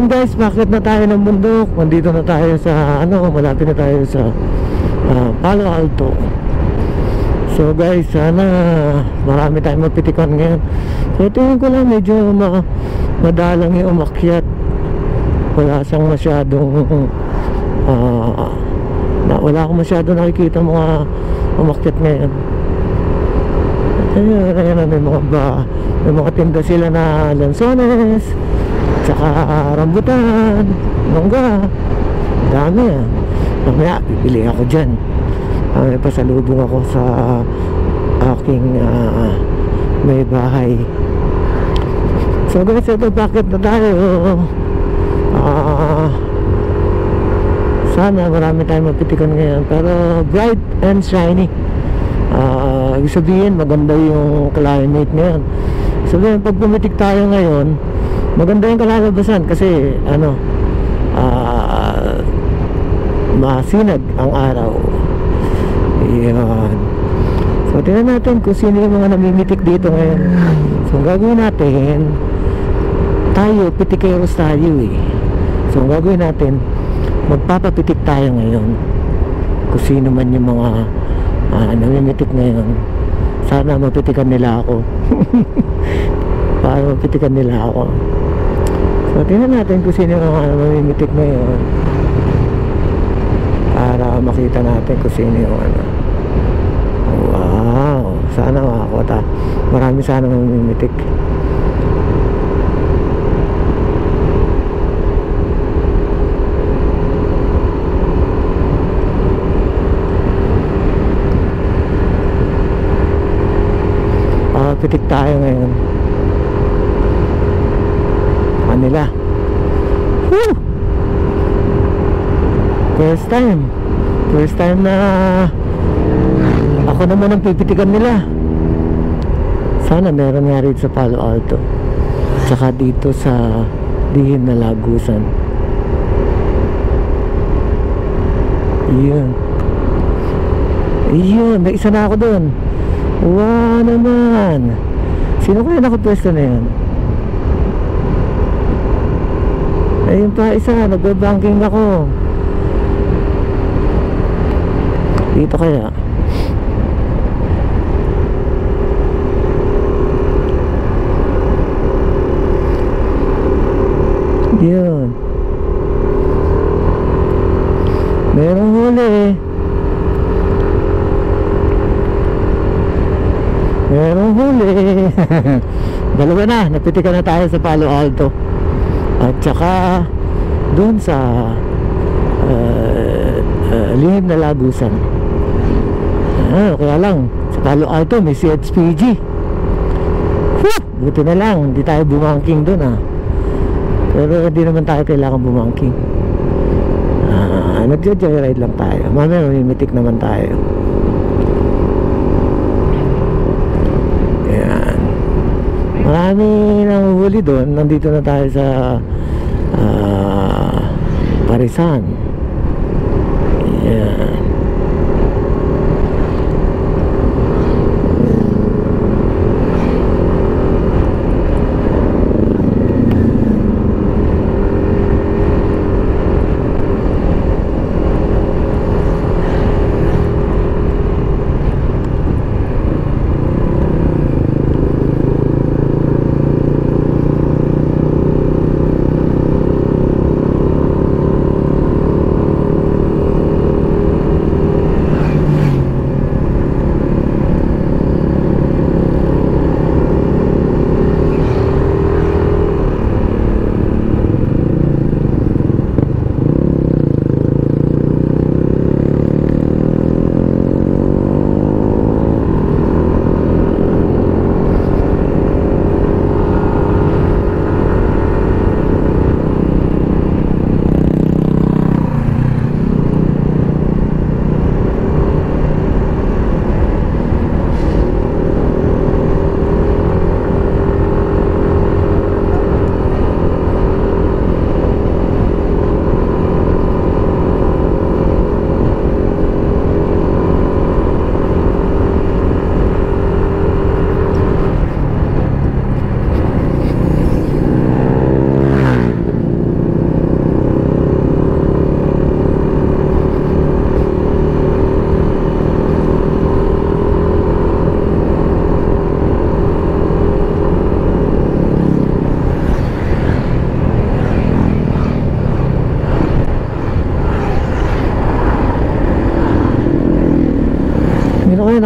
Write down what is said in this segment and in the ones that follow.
Ayun guys, bakit na tayo ng bundok? Nandito na tayo sa malapit na tayo sa Palo Alto. So guys, sana marami tayong mapitikan ngayon. So tingin ko lang medyo madalang yung umakyat. Wala siyang masyadong wala akong masyadong nakikita mga umakyat ngayon. Ayun, may mga tinda sila na lansones, tsaka rambutan, mangga, dami mamaya bibili ako dyan. May pasalubong ako sa aking may bahay. So guys, ito bakit na tayo. Sana marami tayong mapitikan ngayon, pero bright and shiny. Ibig sabihin maganda yung climate ngayon. Sabihin pag pumitik tayo ngayon, maganda yung kalalabasan kasi masinag ang araw. Yan. So tingnan natin kung sino yung mga namimitik dito ngayon. So ang gagawin natin, tayo pitikeros tayo So ang gagawin natin, magpapapitik tayo ngayon kung sino man yung mga namimitik ngayon. Sana mapitikan nila ako. Para mapitikan nila ako. So tingnan natin kung sino yung mga namimitik ngayon, para makita natin kung sino yung wow, sana makakota. Marami sana namimitik. Pitik tayo ngayon kanila. Woo! First time na ako naman ang pipitikan nila. Sana meron nga rin sa Palo Alto, tsaka dito sa Dihim na Lagusan. Yun, may isa na ako doon. Wow naman. Sino kaya nakapwesto na yan? Ayun pa isa, nagbabanking ako. Dito kaya? Yun. Merong huli. Merong huli. Dalawa na, napitikan na tayo sa Palo Alto. At saka doon sa Lihim na Lagusan. Kaya lang sa Palo Alto may CHPG. Buti na lang hindi tayo bumangking doon pero hindi naman tayo kailangan bumangking. Nagja-joyride lang tayo. Mamaya mamimitik naman tayo. Marami nang huli doon. Nandito na tayo sa Parisan. Yan.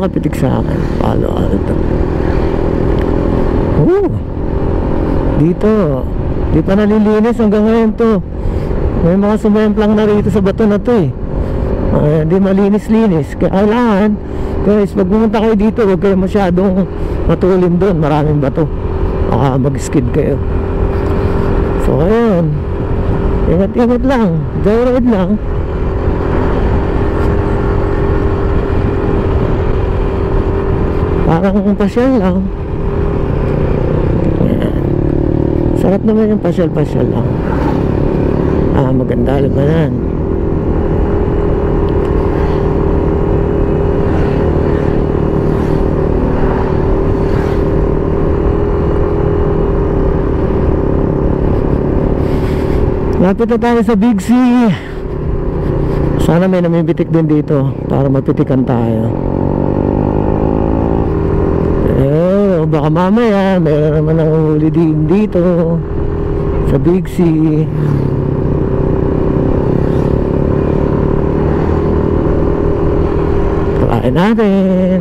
nakapitik sa akin. Palo Alto. Dito di pa nalilinis hanggang ngayon to. May mga sumemplang na rito sa bato na to eh. Hindi malinis-linis. Kaya kailangan guys, pag pumunta kayo dito, huwag kayo masyadong matulin doon, maraming bato, baka mag-skid kayo. So ayun, ingat-ingat lang, joyride lang. Parang pasyal lang. Sarap naman yung pasyal-pasyal lang. Maganda naman. Lapit na tayo sa Big C. Sana may namibitik din dito para mapitikan tayo. Baka mamaya mayroon naman ang huli din dito sa Big C. Try natin.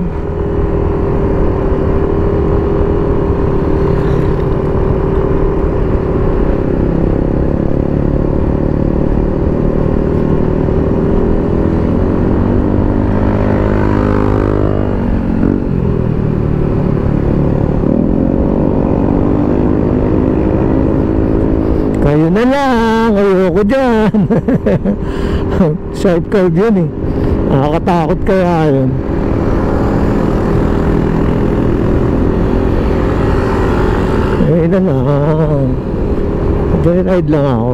Kayo na lang, ayoko dyan. Sharp curve yun eh. Nakakatakot kaya yun. Ayun na lang, joyride lang ako.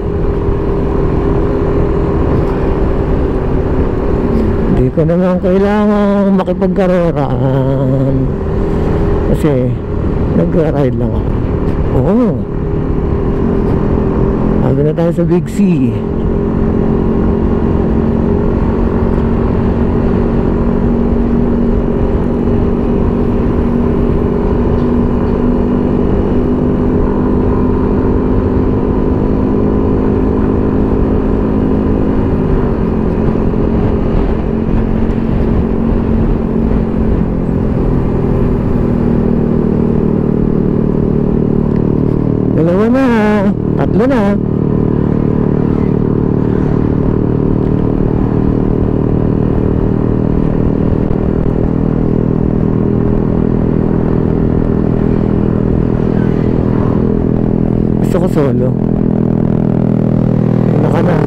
Hindi ko naman kailangan makipagkaroraan kasi nag-ride lang ako. Oo, bago na tayo sa Big C. Dalawa na, tatlo na. Gusto ko solo. Naka na.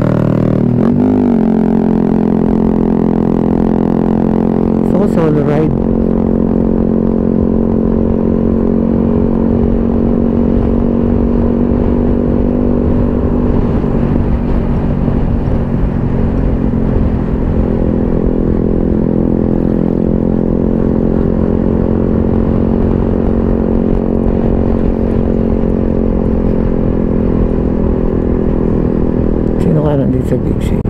Gusto ko solo ride. Nandito sa Big C.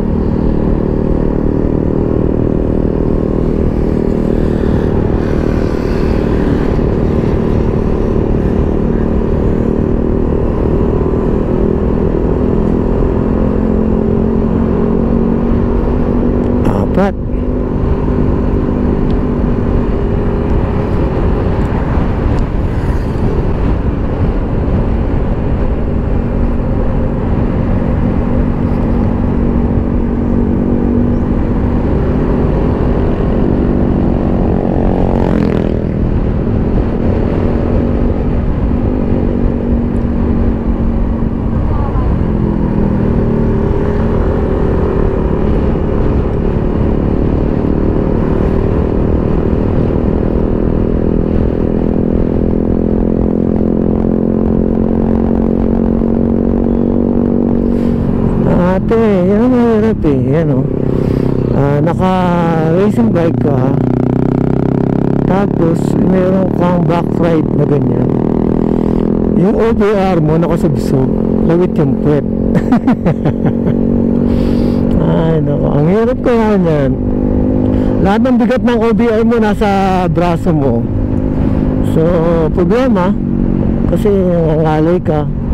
Apat. Ate, yan ang mahirap eh. Yan o. Naka racing bike ka, tapos meron kang back ride na ganyan. Yung OBR mo nakasubsob, lawit yung puwet. Ay nako, ang hirap kaya yan. Lahat ng bigat ng OBR mo nasa braso mo. So problema, kasi nangalay ka.